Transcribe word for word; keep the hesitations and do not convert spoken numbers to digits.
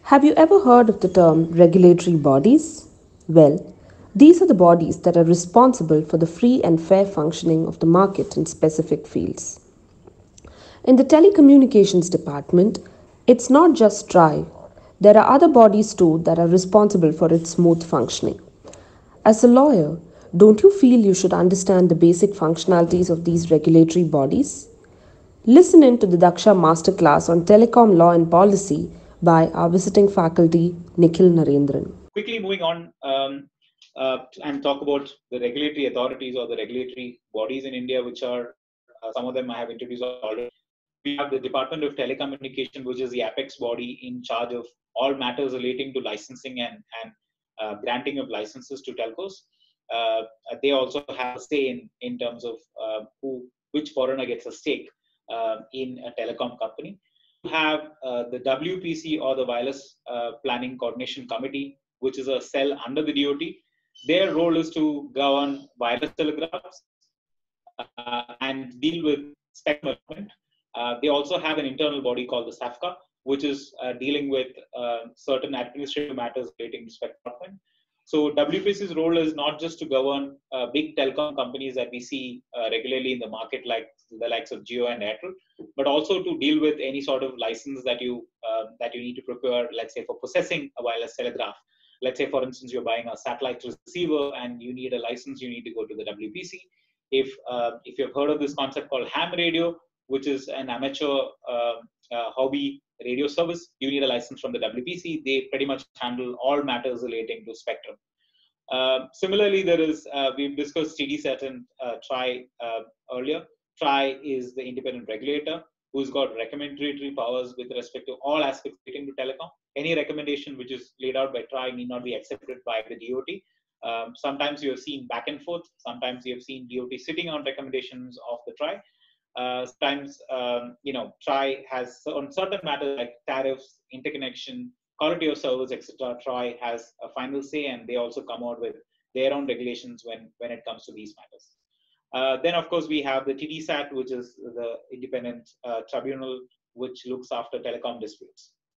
Have you ever heard of the term regulatory bodies? Well, these are the bodies that are responsible for the free and fair functioning of the market in specific fields. In the telecommunications department, it's not just TRAI. There are other bodies too that are responsible for its smooth functioning. As a lawyer, don't you feel you should understand the basic functionalities of these regulatory bodies? Listen in to the Daksha Masterclass on Telecom Law and Policy by our visiting faculty, Nikhil Narendran. Quickly moving on um, uh, and talk about the regulatory authorities or the regulatory bodies in India, which are uh, some of them I have introduced already. We have the Department of Telecommunication, which is the apex body in charge of all matters relating to licensing and, and uh, granting of licenses to telcos. Uh, they also have a say in, in terms of uh, who, which foreigner gets a stake uh, in a telecom company. You have uh, the W P C or the Wireless uh, Planning Coordination Committee, which is a cell under the D O T. Their role is to govern wireless telegraphs uh, and deal with spectrum allotment. Uh, they also have an internal body called the SAFCA, which is uh, dealing with uh, certain administrative matters relating to spectrum allotment. So W P C's role is not just to govern uh, big telecom companies that we see uh, regularly in the market, like the likes of Jio and Airtel, but also to deal with any sort of license that you uh, that you need to procure, let's say for possessing a wireless telegraph. Let's say, for instance, you're buying a satellite receiver and you need a license, you need to go to the W P C. If uh, if you've heard of this concept called ham radio, which is an amateur uh, uh, hobby radio service, you need a license from the W P C. They pretty much handle all matters relating to spectrum. Uh, similarly, there is, uh, we've discussed T D SAT and uh, TRAI uh, earlier. TRAI is the independent regulator who's got recommendatory powers with respect to all aspects relating to telecom. Any recommendation which is laid out by TRAI need not be accepted by the D O T. Um, sometimes you have seen back and forth. Sometimes you have seen D O T sitting on recommendations of the TRAI. Uh, sometimes, um, you know, TRAI has on certain matters like tariffs, interconnection, quality of service, et cetera. TRAI has a final say, and they also come out with their own regulations when, when it comes to these matters. Uh, then, of course, we have the T D SAT, which is the independent uh, tribunal which looks after telecom disputes.